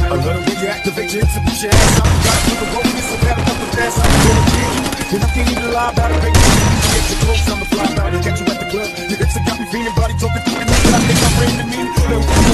I love the way you activate your hips and push your ass out. Gotta put the road in so bad enough to pass out. Gonna kill you, and I can't even lie about it, baby. You get your clothes on the fly, about to catch you at the club. Your hips have got me feeling, body talking to me. I think I'm brand new.